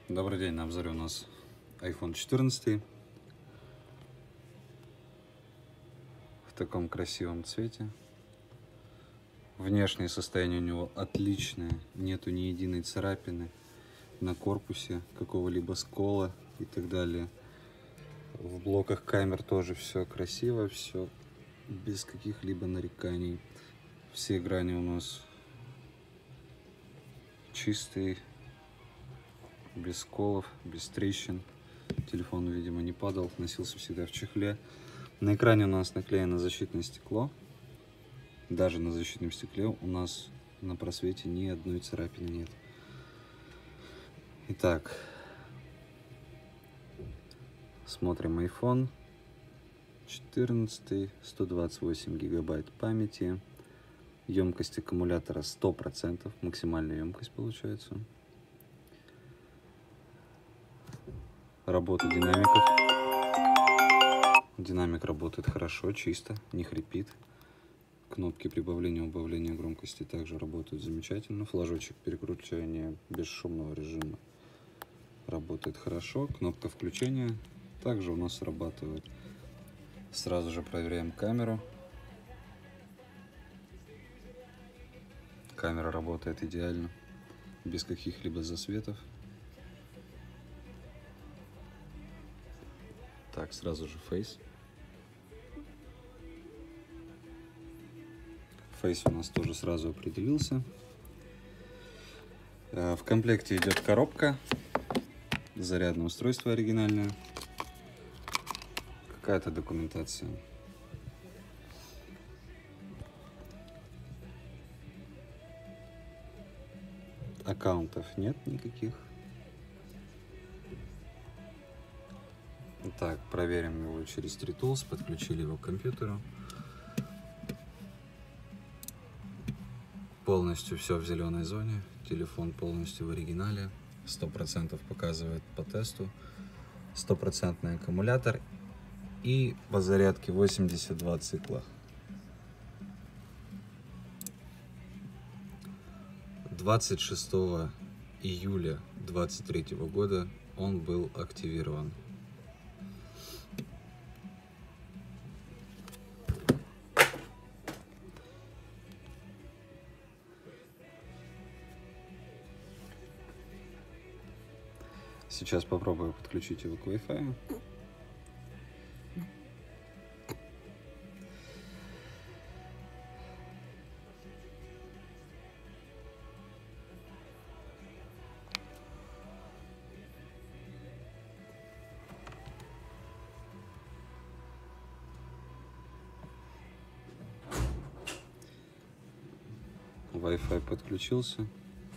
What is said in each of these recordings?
Добрый день, на обзоре у нас iPhone 14 в таком красивом цвете. Внешнее состояние у него отличное, нету ни единой царапины на корпусе, какого-либо скола и так далее. В блоках камер тоже все красиво, все без каких-либо нареканий. Все грани у нас чистые, без сколов, без трещин. Телефон, видимо, не падал, носился всегда в чехле. На экране у нас наклеено защитное стекло. Даже на защитном стекле у нас на просвете ни одной царапины нет. Итак, смотрим iPhone 14, 128 гигабайт памяти. Емкость аккумулятора 100%, максимальная емкость получается. Работа динамиков. Динамик работает хорошо, чисто, не хрипит. Кнопки прибавления и убавления громкости также работают замечательно. Флажочек переключения бесшумного режима работает хорошо. Кнопка включения также у нас срабатывает. Сразу же проверяем камеру. Камера работает идеально, без каких-либо засветов. Так, сразу же Face. Face у нас тоже сразу определился. В комплекте идет коробка, зарядное устройство оригинальное, какая-то документация. Аккаунтов нет никаких. Так, проверим его через TreeTools, подключили его к компьютеру. Полностью все в зеленой зоне, телефон полностью в оригинале, 100% показывает по тесту, 100% аккумулятор и по зарядке 82 цикла. 26 июля 2023 года он был активирован. Сейчас попробую подключить его к Wi-Fi. Wi-Fi подключился.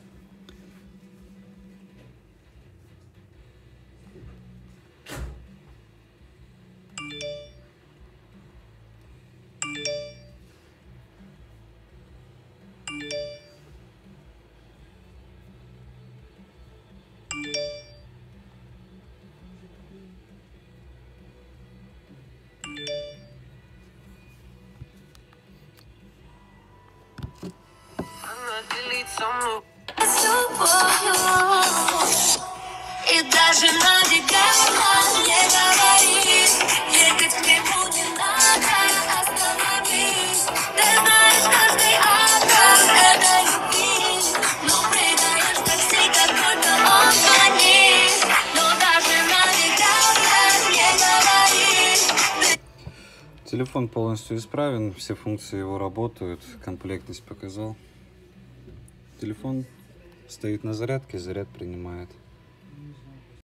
И даже навигатор не говорит, ехать мне будет надо, остановись. Ты знаешь, каждый аккорд это любви, но предаешь такси, как только он звонит. Но даже навигатор не говорит. Телефон полностью исправен, все функции его работают, комплектность показал. Телефон стоит на зарядке, заряд принимает.